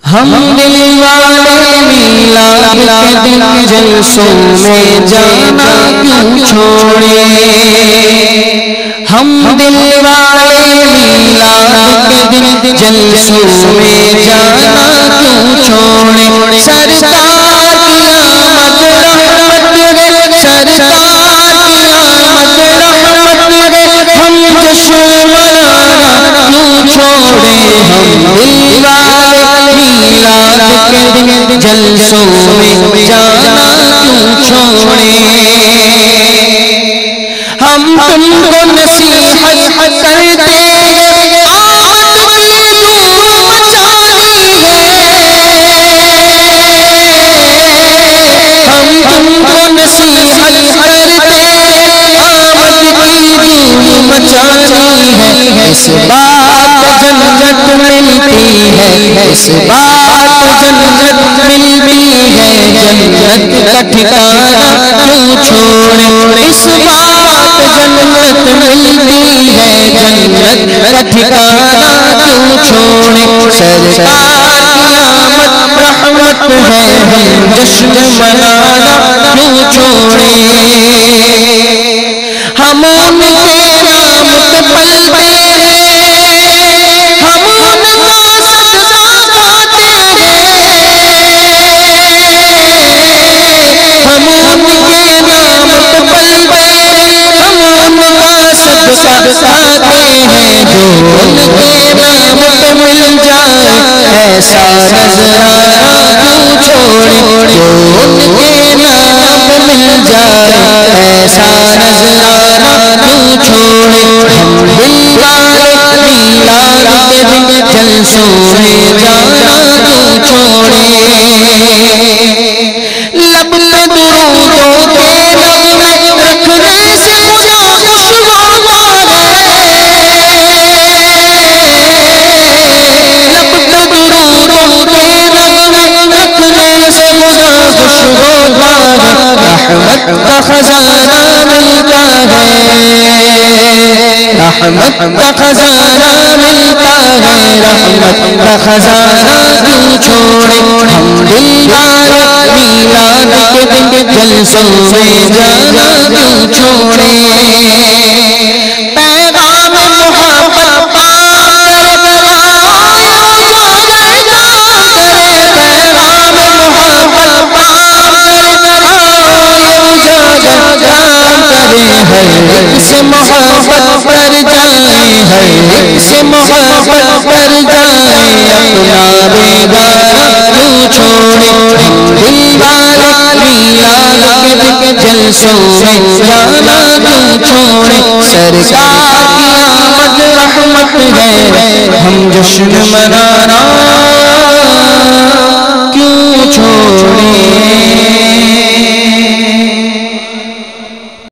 ہم دل والے میلاد کے دن جلسوں میں جانا کیوں چھوڑے، ہم دل والے میلاد کے دن جلسوں میں جانا کیوں چھوڑے، سرکار کی آمد رحمت ہے، سرکار کی آمد رحمت ہے، ہم جشن منانا کیوں چھوڑے، ہم دل والے میلاد کے دن جلسوں میں جانا کیوں چھوڑے، ہم تم کو نصیحت کرتے ہیں آمد کی دھوم مچانی ہے، ہم تم کو نصیحت کرتے ہیں آمد کی دھوم مچانی ہے، اس بات جنت ملتی ہے، اس بات جنت ملتی ہے، جنت کا ٹھکانہ کیوں چھوڑے، اس بات جنت ملتی ہے، جنت کا ٹھکانہ کیوں چھوڑے، سرکار کی آمد رحمت ہے، ہم جشن منانا کیوں چھوڑے، ہم ان کے نام پہ پلتے ہیں، ہم ان کا صدقہ کھاتے ہیں، ہم ان کے نام پہ پلتے ہیں، ہم ان کا صدقہ کھاتے ہیں، جو ان کے نام پہ مل جائے ایسا نذرانہ کیوں چھوڑے، جو ان کے نام پہ مل جائے ایسا نذرانہ کیوں چھوڑے، ہم دل والے میلاد کے دن جلسوں میں جانا کیوں چھوڑے، لب پہ درودوں کے نغمے رکھنے سے مجھے خوشگوار ہے، لب پہ درودوں کے نغمے رکھنے سے مجھے خوشگوار ہے، رحمت کا خزانہ ملتا ہے، رحمت کا خزانہ ملتا ہے، رحمت کا خزانہ کیوں چھوڑے، ہم دل والے میلاد کے دن جلسوں میں جانا کیوں چھوڑے، پیغام محبت پا کر آئے اجاگر جام کرے، پیغام محبت پا کر آئے اجاگر جام کرے، ہر ایک سے محبت کر جائیں، ہر ایک سے محبت کر جائیں، اپنا بیگانہ کیوں چھوڑے، ہم دل والے میلاد کے دن جلسوں میں جانا کیوں چھوڑے، سرکار کی آمد رحمت ہے، ہم جشن منانا